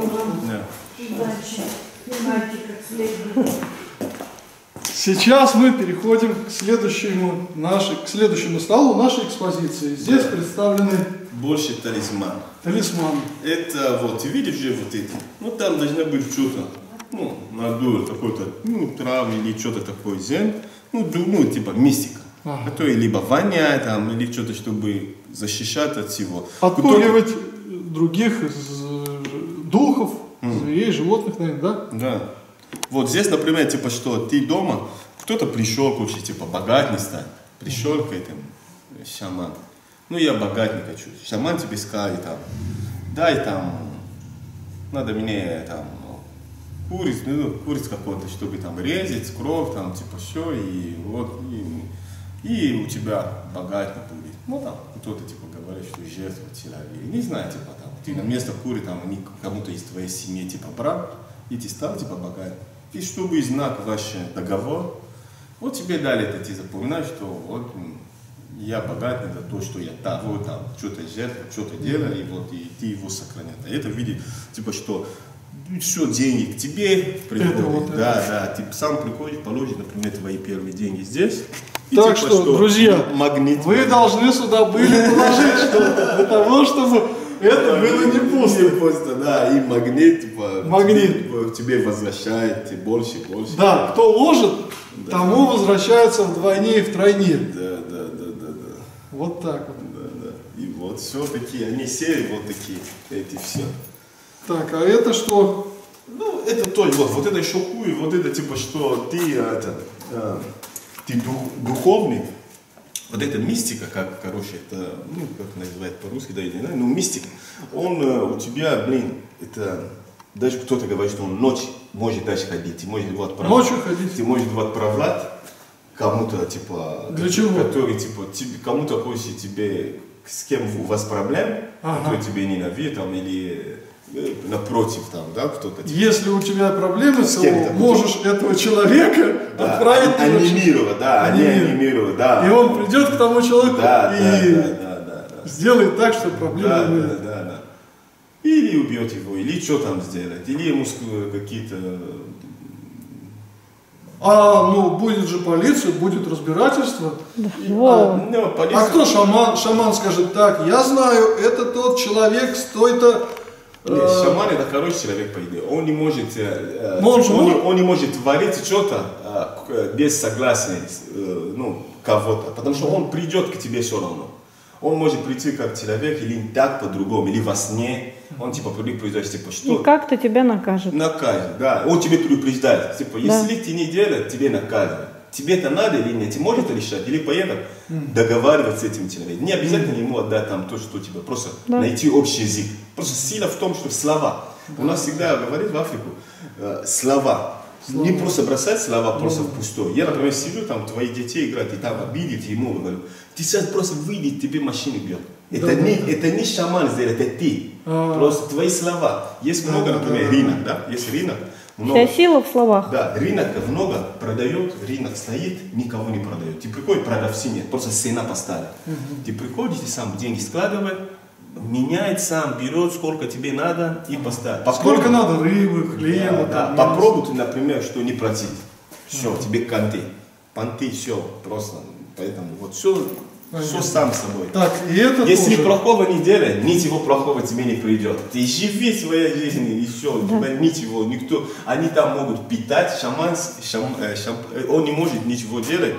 Сейчас мы переходим к следующему, нашей, к следующему столу нашей экспозиции. Здесь да. представлены... Больше талисман. Талисман. Это вот, ты видишь же вот эти, ну там должно быть что-то, ну, надул какой-то, ну, трав или что-то такое, зен, ну, ну, типа мистика. Ага. А то и либо воняет там, или что-то, чтобы защищать от всего. Отпугивать других духов, mm. зверей, животных, наверное, да? Да. Вот здесь, например, типа, что ты дома, кто-то пришел, короче, типа, богат не стать. Пришел mm. к этому шаман. Ну, я богат не хочу. Шаман тебе скажет, там, дай там, надо мне там, куриц, ну, куриц какой-то, чтобы там резать, кровь, там, типа, все, и вот, и, и у тебя богат будет. Ну, там, кто-то, типа, говорит, что жертва человека. Не знаю, типа, там, ты на место кури, там, они кому-то из твоей семьи, типа, брат, и ты стал, типа, богат. И чтобы знак ваш договор, вот тебе дали это, ты запоминаешь, что вот я богат не за то, что я там, вот там, что-то жертва, что-то делаю, и вот, и ты его сохраняешь. А это видит, типа, что все, деньги к тебе приходят, вот да, это. Да, ты сам приходишь, положишь, например, твои первые деньги здесь. И так типа, что, что, друзья, магнит, вы должны сюда были положить что-то для того, чтобы Это было не пусто. Не пусто, да, и магнит, типа, Магнит. Тебе, тебе возвращает и больше, и больше. Да, кто ложит, тому возвращается вдвойне и втройне. Да, да, да, да, да. Вот так вот. Да, да. И вот все такие, они все вот такие, эти все. Так, а это что? Ну, это то, вот, вот это еще хуй, вот это типа, что ты, это, э, ты дух, духовный, вот эта мистика, как, короче, это, ну, как называют по-русски, да, я не знаю, ну, мистика, он э, у тебя, блин, это, даже кто-то говорит, что он ночь может дальше ходить, ты можешь его отправлять. Ночью ходить? Ты можешь его отправлять кому-то, типа, Для чего? который, типа, тебе, кому-то, если тебе, с кем у вас проблем, Ага. который тебе ненавидит, там, или напротив, там, да, кто-то. Типа, Если у тебя проблемы, С то кем-то. можешь этого человека да, отправить на ночь. анимировать, да, Анимировать. анимировать, да. И он придет к тому человеку да, и да, да, да, да, да. сделает так, что проблемы Да, не да, будет. да, да. Или убьет его, или что там сделать, или ему ск- какие-то... А, ну, будет же полиция, будет разбирательство. И- Во. а, Ну, полиция- а кто шаман? Шаман скажет так, я знаю, это тот человек с той-то... Нет, э, шаман это хороший человек, по идее. Он не может, э, э, Но он же он, не, может. он не может творить что-то э, к- без согласия э, ну, кого-то, потому что он придет к тебе все равно. Он может прийти как человек или так по-другому, или во сне. Он типа предупреждает, типа, И что как-то тебя накажет. накажет, да. Он тебе предупреждает, типа, Да. если ты не делаешь, тебе наказывают. Тебе это надо или нет, ты можешь это решать, или поехать договариваться с этим человеком. Не обязательно ему отдать там то, что тебе, просто Да. найти общий язык. Просто сила в том, что слова. У нас всегда говорит в Африку э, слова. Не просто бросать слова просто в пустой. Я, например, сижу, там твои дети играют, и там обидит, ему говорю, ты сейчас просто выйди, тебе машина бьет. Это, Да, не, да, да. это не шаман сделает, это ты. А. Просто твои слова. Есть много, Да, например, да, да. рынок, да? Есть рынок. Много. Вся сила в словах. Да, рынок много продает, рынок стоит, никого не продает. Ты приходишь, продавцы нет, просто цена поставили. Ты приходишь, ты сам деньги складываешь, меняет сам, берет сколько тебе надо и поставит. Сколько надо рыбы, хлеба, Да, там, да. мяса. Попробуй, ты, например, что не платить. Все, тебе канты. Понты, все, просто. Поэтому вот все, все Понятно. сам собой. Так, и это Если тоже. плохого не делай, ничего плохого тебе не придет. Ты живи своей жизнью и все, у тебя ничего, никто, они там могут питать, шаман, шам, э, шам, э, он не может ничего делать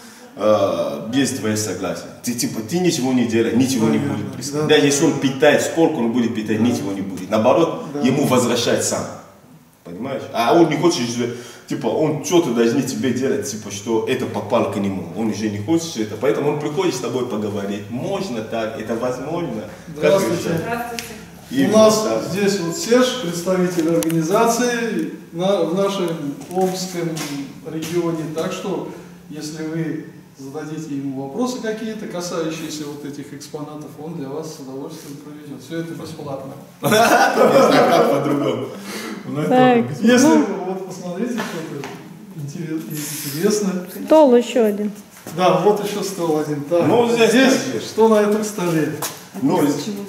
э, без твоего согласия. Ты типа, ты ничего не делай, ничего не Понятно, будет происходить. да. Даже если он питает, сколько он будет питать, ничего не будет. Наоборот, Да. ему возвращать сам. Понимаешь? А он не хочет, же, типа, он что-то должен тебе делать, типа, что это попало к нему. Он уже не хочет это, поэтому он приходит с тобой поговорить. Можно так, это возможно. Как Здравствуйте. решать? И У нас вот так. здесь вот Серж, представитель организации на, в нашем Омском регионе. Так что, если вы зададите ему вопросы какие-то, касающиеся вот этих экспонатов, он для вас с удовольствием проведет. Все это бесплатно. Не знаю, как по-другому. Так, Если ну, вот посмотрите, что-то интерес- интересно. стол еще один. Да, вот еще стол один. Так, Ну, здесь здесь так есть. что на этом столе? Ну,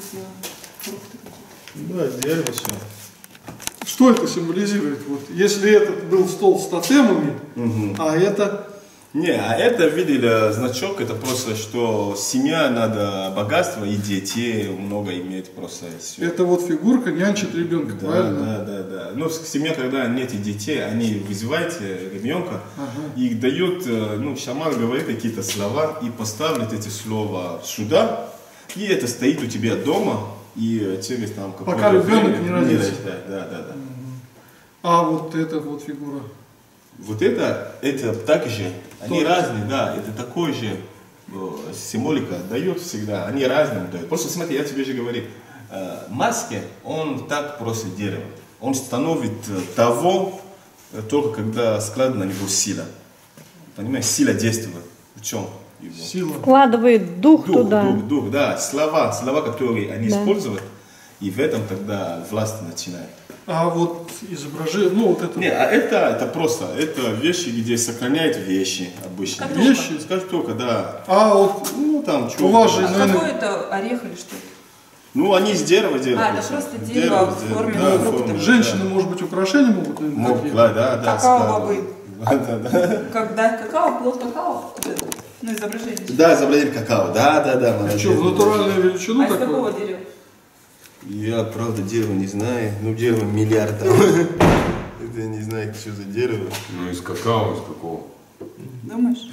да, дерево все. Что это символизирует? Вот, если этот был стол с тотемами, а это... Не, а это, видели, значок, это просто, что семья надо богатство и детей много иметь просто. И всё. Это вот фигурка нянчит ребенка, Да, правильно? да, да, да. Ну, с- семья, когда нет детей, они вызывают э, ребенка, и их дают, э, ну, шаман говорит какие-то слова, и поставит эти слова сюда, и это стоит у тебя дома, и э, через там какое-то Пока ребенок время не родится. рождает. Да, да, да. А вот эта вот фигура. Вот это, это также, они Тоже. разные, да, это такой же э, символика дает всегда, они разные дают. Просто смотри, я тебе же говорю, э, маски, он так просто дерево, он становит э, того, э, только когда складывает на него сила. Понимаешь, сила действует. В чем его? Сила. Вкладывает дух, Дух, туда. дух, дух, да, слова, слова, которые они Да. используют, и в этом тогда власть начинает. А вот изображение, ну вот это Не, а это, это просто, это вещи, где сохраняют вещи обычно. Шкатулка. Вещи, скажу да. А вот Ну, там, что. у вас же, А наверное, какой это орех или что? Ну, они из дерева делают. А, это просто дерево в форме да, фрукта. форме, женщины, да. может быть, украшения могут, наверное, Могут, такие? да, да, да. Какао складывают. бобы. Да, да, да. Когда какао, плод какао, вот это, ну изображение. Да, изобразили какао, да, да, да. молодец. Что, в натуральную величину А из такое? какого дерева? Я, правда, дерево не знаю. Ну, дерево миллиард там. Это я не знаю, что за дерево. Ну, из какао, из какого? Думаешь?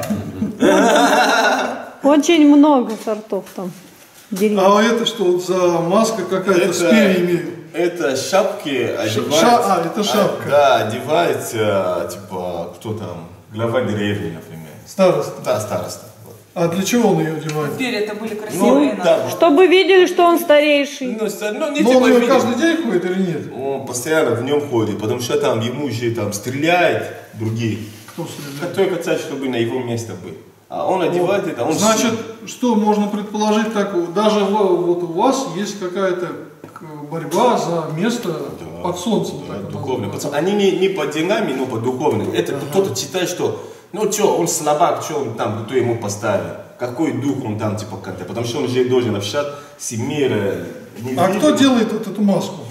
Очень много сортов там. Деревьев. А это что вот за маска какая-то с перьями? Это шапки одевают. Ша- а, это шапка. А, да, одевается, типа, кто там, глава деревни, например. Староста. Да, староста. Вот. А для чего он ее одевает? Перья-то были красивые. Ну, да. Чтобы видели, что он старейший. Ну, ста- ну, не Но типа он ее видит. каждый день ходит или нет? Он постоянно в нем ходит, потому что там ему же там стреляют другие. Кто стреляет? Который хотят, чтобы на его место был. А он одевает это, он Значит, что можно предположить, так даже в- вот у вас есть какая-то к- борьба за место Да, под солнцем. да, так это духовный. называется. Пацан, они не, не по деньгами, но по духовным. Это кто-то считает, что ну что, он слабак, что он там, кто ему поставил. Какой дух он там типа как-то. Потому что он же должен общаться с миром. А кто делает вот эту маску?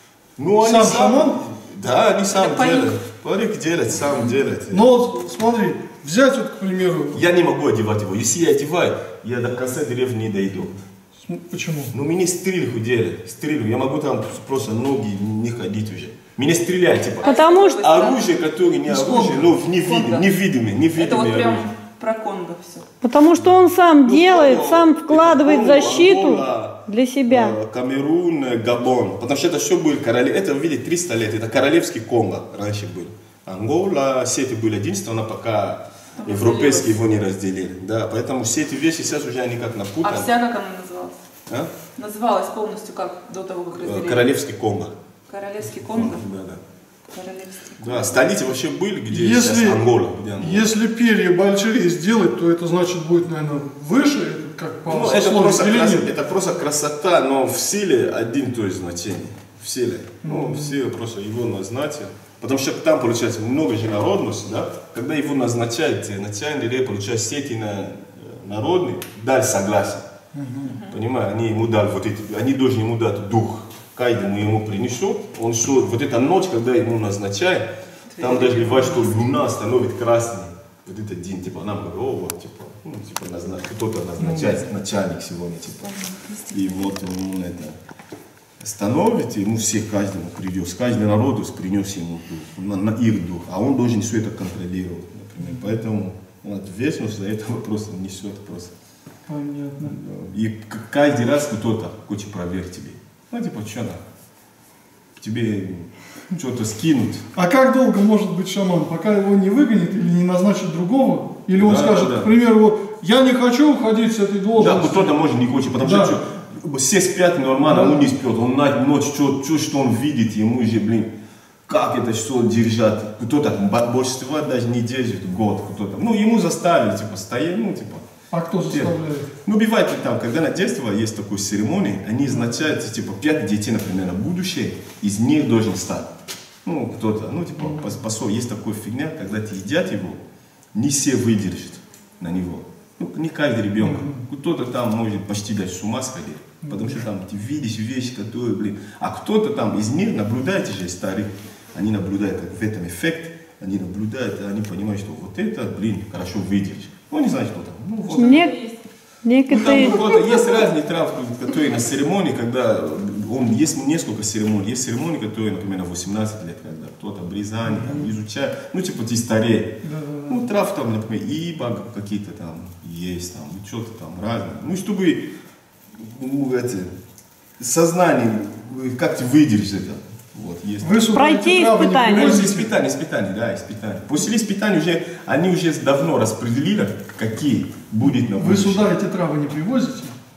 Ну, они Сам сам- шаман? Да, они сам парик. делают. Парик делает, сам делает. Ну вот смотри, взять вот, к примеру, Я не могу одевать его. Если я одеваю, я до конца деревни не дойду. см- почему? Ну, меня стрельку делают. Стрельку. Я могу там просто ноги не ходить уже. Меня стреляют, типа. Потому что Оружие, которое не оружие, но невидимое, невидимое, невидимое Это вот прям оружие. про Конго все. Потому что он сам Ну, делает, Конго, сам это вкладывает Конго, защиту Ангола, для себя. э, Камерун, э, Габон. Потому что это все были королев... Это, видите, триста лет. Это королевский Конго раньше был. Ангола, все это были единственное, пока европейские его не разделили. Да, поэтому все эти вещи сейчас уже они как напутаны. А вся как она называлась? А? Называлась полностью как до того, как Э, разделили? Королевский Конго. Королевский Конго? Да, да. Королевский. Да, столицы вообще были, где Если, сейчас Ангола. Где Ангола. если перья большие сделать, то это значит будет, наверное, выше, это как по Ну, это сословию просто, или крас- нет? это просто красота, но в силе один то есть значение. В силе. Ну, в силе просто его назначил. Потому что там, получается, много же народности, да? Когда его назначают, начальник деле, получается, все эти на- народные дали согласие. Понимаешь, они ему дали вот эти, они должны ему дать дух. Каждому ему принесут. Он что, вот эта ночь, когда ему назначают, там даже бывает, что луна становится красной. Вот этот день, типа, нам говорят, о, вот, типа, ну, типа, назна- кто-то назначает начальник сегодня, типа. И вот ему это становит, ему всех каждому привез, каждый народу принес ему дух, на, на их дух, а он должен все это контролировать, например. Поэтому он ответственность за это просто несет просто. Понятно. И к- каждый раз кто-то хочет проверить тебе. Ну, типа, что там? Тебе что-то скинут. А как долго может быть шаман? Пока его не выгонит или не назначит другого? Или он Да, скажет, да, да. к примеру, вот, я не хочу уходить с этой Да, должности. кто-то может не хочет, потому Да. что чё, все спят нормально, Да. он не спит. Он на ночь, что, что он видит, ему же, блин, как это все держать. Кто-то, бо- большинство даже не держит год, кто-то. Ну, ему заставили, типа, стоять, ну, типа. А кто заставляет? Ну, бывает и там, когда на детство есть такой церемонии, они назначают, типа, пять детей, например, на будущее, из них должен стать. Ну, кто-то, ну, типа, по, по сути, есть такая фигня, когда ты едят его, не все выдержат на него. Ну, не каждый ребенок. Кто-то там может почти даже с ума сходить. Потому что там ты видишь вещи, которые, блин. А кто-то там из них наблюдает же старик. Они наблюдают как в этом эффект. Они наблюдают, и они понимают, что вот это, блин, хорошо выдержишь. Ну, не знаю, что там. Ну, вот. Не- Ну, там некоторые... вот, есть разные травмы, которые на церемонии, когда он, есть несколько церемоний. Есть церемонии, которые, например, на восемнадцать лет, когда кто-то обрезание, там, изучает, ну, типа, ты старее. Ну, трав там, например, ибо какие-то там есть, там, ну, что-то там разное. Ну, чтобы, ну, эти, сознание, как ты выдержишь это. Вот, есть. Вы сюда Пройти эти травы не испытания. После привозите? испытаний, испытаний, да, испытаний. После испытаний уже, они уже давно распределили, какие будет на Вы будущее. сюда эти травы не привозите?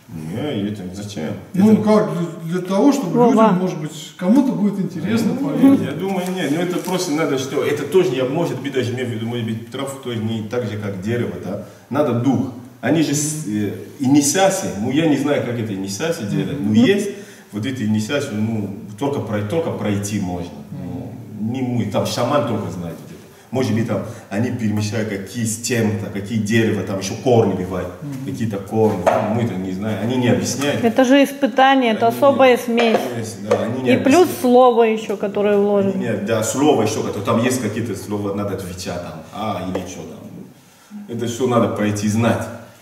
Не, это зачем? Ну Это- как, для, для того, чтобы Вова. людям, может быть, кому-то будет интересно, полезно. Я думаю, нет, ну это просто надо что, это тоже, я, может быть, даже имею в виду, может быть, трав тоже не так же, как дерево, да, надо дух. Они же с- э, инициации, ну я не знаю, как это инициация делать, но есть вот эти инициации, ну только, прой- только пройти можно. Ну, не мы, там шаман только знает вот это. Может быть, там они перемещают какие с чем-то, какие дерева, там еще корни бывают, какие-то корни, ну, мы это не знаем, они не объясняют. Это же испытание, это Они не- особая смесь. То есть, да, они не И плюс объясняют. слово еще, которое вложено. Нет, да, слово еще, которое, там есть какие-то слова, надо отвечать там, а или что там. Это все надо пройти знать.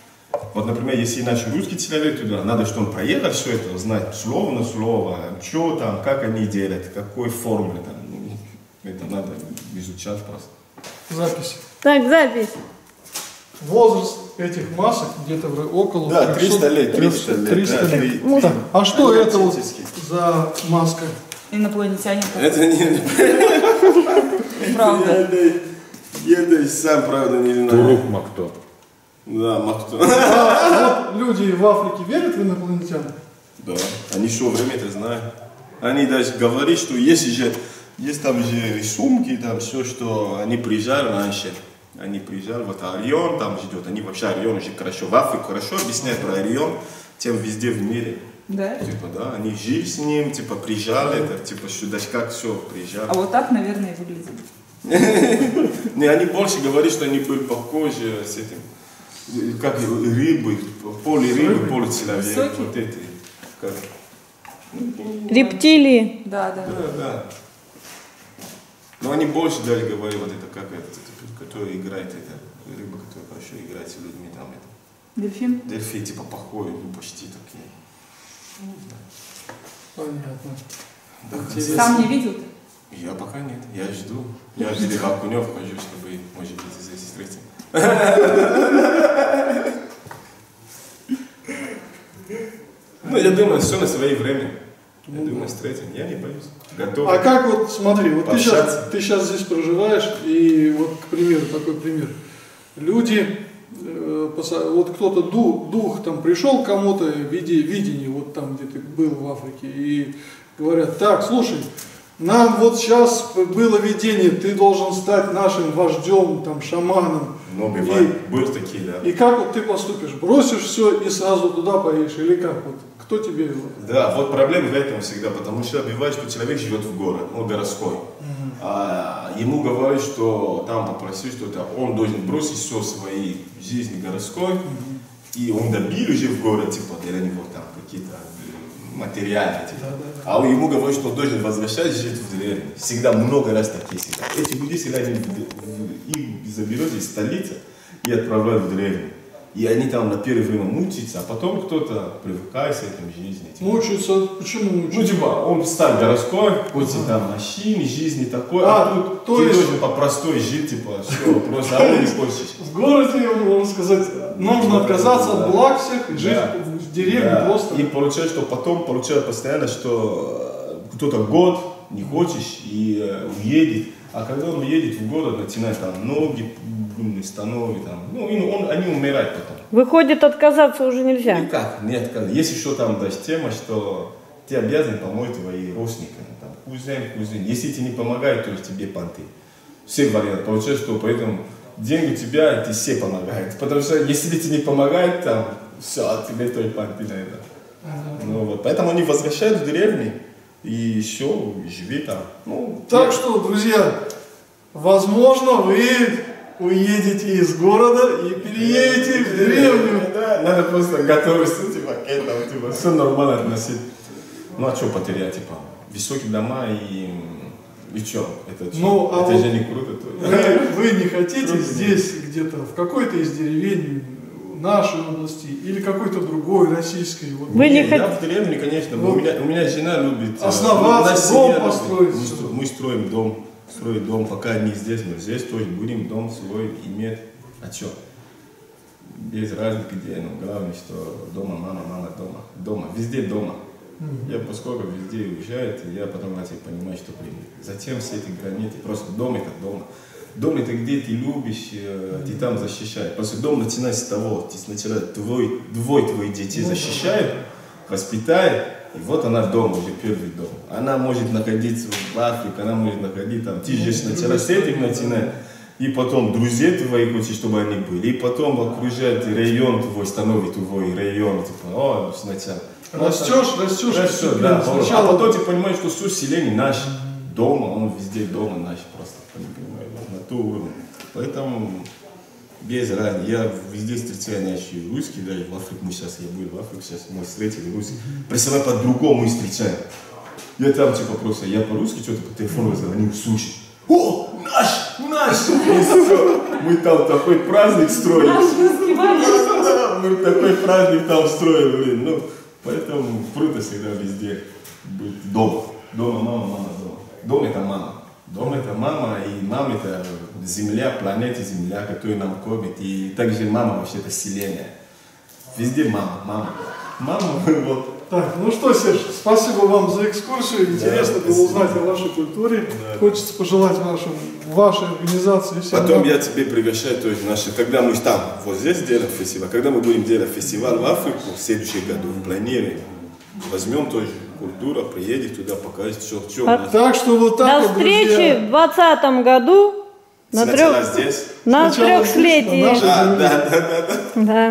Вот, например, если иначе русский человек туда, надо, чтобы он проехал все это, знать слово на слово, что там, как они делают, какой формулы там. Это надо изучать просто. Запись. Так, запись. Возраст этих масок где-то в- около Да, триста лет, триста лет. триста да, лет. три- Так, а что Они это вот фактически. за маска? Инопланетяне. Это не... Правда. Я даже сам, правда, не знаю. Турук Макто. Да, Махто. А вот люди в Африке верят в инопланетян? Да, они что, время это знают. Они даже говорят, что есть же, есть там же рисунки, там все, что они приезжали раньше. Они приезжали, вот Орион там ждет. Они вообще Орион уже хорошо, в Африке хорошо объясняют про Орион, тем везде в мире. Да? Типа, да, они жили с ним, типа, приезжали, это, типа, что, даже как все, приезжали. А вот так, наверное, и выглядит. Не, они больше говорят, что они были похожи с этим, как рыбы, поле рыбы, поле человека. Высокие? Вот эти. Как... Рептилии. Да, да. Да, да. Но они больше даже говорят, вот это как это, который играет, это рыба, которая хорошо играет с людьми, там это. Дельфин? Дельфи, типа, похожие, ну, почти такие. Понятно. Да, Интересно. Сам не видел ты? я пока нет, я жду. Я жду, в Окунев хожу, чтобы, может быть, здесь встретим. Ну, я думаю, все на свое время. Я думаю, встретим. Я не боюсь. Готов. А как вот, смотри, вот ты Пообщаться. сейчас, ты сейчас здесь проживаешь, и вот, к примеру, такой пример. Люди, э, поса- вот кто-то дух, дух там пришел к кому-то в виде, видение, вот там, где ты был в Африке, и говорят, так, слушай, нам вот сейчас было видение, ты должен стать нашим вождем, там, шаманом. Но И- бывает, были такие, да. И как вот ты поступишь? Бросишь все и сразу туда поедешь? Или как? Вот, кто тебе... Да, вот проблема в этом всегда, потому что бывает, что человек живет в городе, он городской. А ему говорят, что там попросил, что это он должен бросить все своей жизни городской, и он добил уже в городе, типа, для него там какие-то материалы, типа. А ему говорят, что он должен возвращаться жить в деревню. Всегда много раз такие всегда. Эти люди всегда они в- в- их заберут из столицы и отправляют в деревню. И они там на первое время мучаются, а потом кто-то привыкает с этим жизни. Типа. Мучаются? Почему Ну, мучаются? типа, он стал городской, хоть там машины, жизни такой, А, а, тут то ты есть- должен по-простой жить, типа, все, просто, а он не хочешь. В городе, можно сказать, нужно отказаться от благ всех и жить Да. в деревне Да. просто. И получается, что потом получается постоянно, что э, кто-то год не хочешь и э, уедет, а когда он уедет в город, начинает там ноги м, становятся, там, ну, и он, они умирают потом. Выходит, отказаться уже нельзя. Никак, нет, как- есть еще там даже тема, что ты обязан помочь твоим родственникам, там, кузен, кузен. Если тебе не помогают, то тебе понты. Все варианты. Получается, что поэтому деньги у тебя, ты все помогают. Потому что если тебе не помогают, там, все, а тебе только понты, наверное. Ну, вот. Поэтому они возвращают в деревню и еще живи там. Ну, Так что, друзья, возможно, вы уедете из города и переедете в деревню. Да, надо просто готовиться, типа, к этому, типа, все нормально относить. Ну, а что потерять, типа, высокие дома и... И что? Это, чё? Ну, а это вот же не круто. То... Вы, вы не хотите Трудно. здесь где-то, в какой-то из деревень нашей области или какой-то другой российской? Вот, Вы не Я хотите... в деревне, конечно, Ну, у, меня, у меня жена любит... э, основаться, у нас дом семья любит. построить. Мы, стро- мы строим дом, строим дом, пока не здесь, мы здесь тоже будем дом свой иметь. А что? Без разницы где, но главное, что дома мама, мама дома. Дома, везде дома. Я поскольку везде уезжает, я потом начал понимать, что блин, затем все эти границы, просто дом это дома. Дом это где ты любишь, э, ты там защищаешь. Просто дом начинается с того, ты сначала твой, двое твоих детей защищает, воспитает, и вот она дома, уже первый дом. Она может находиться в Африке, она может находиться там, ты же сначала с этим начинаешь. И потом друзей твоих хочешь, чтобы они были. И потом окружает район твой, становится твой район. Типа, о, сначала. Растешь, растешь, Растешь, постепенно. да. Сначала- А потом ты понимаешь, что все селение наш. Дома, он везде дома наш просто. Понимаешь, на ту уровень. Поэтому без разницы. Я везде встречаю наши русские, даже в Африке. Мы сейчас, я был в Африке, сейчас мы встретили русских. Представляю, по-другому мы встречаем. Я там типа просто, я по-русски что-то по телефону звоню, слушай. О, наш, наш! И все. Мы там такой праздник строим. Наш русский валик. Да, мы такой праздник там строим, блин. Ну, поэтому круто всегда везде быть дома. Дома мама, мама дома. Дом это мама. Дом это мама, и мама это земля, планета Земля, которая нам кормит. И также мама вообще это вселенная. Везде мама, мама. Мама, вот. Так, ну что, Серж, спасибо вам за экскурсию. Интересно Да, было спасибо. узнать о вашей культуре. Да. Хочется пожелать вашим, вашей организации всем Потом нам. я тебе приглашаю тоже наши, когда мы там, вот здесь делаем фестиваль, когда мы будем делать фестиваль в Африку в следующем году, планируем, возьмем тоже культуру, приедет туда, покажет, что, что у нас. Так что вот так До вот, встречи друзья. в двадцатом году на, Сначала трех, здесь. на Сначала здесь, на трехлетие. нашей А, да, да, да, да. Да.